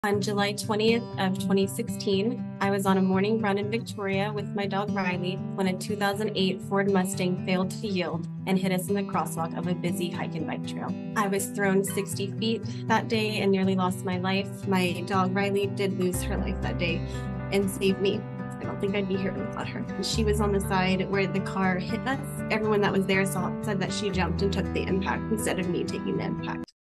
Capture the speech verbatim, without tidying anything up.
On July twentieth of twenty sixteen, I was on a morning run in Victoria with my dog Riley when a two thousand eight Ford Mustang failed to yield and hit us in the crosswalk of a busy hike and bike trail. I was thrown sixty feet that day and nearly lost my life. My dog Riley did lose her life that day and saved me. I don't think I'd be here without her. She was on the side where the car hit us. Everyone that was there saw said that she jumped and took the impact instead of me taking the impact.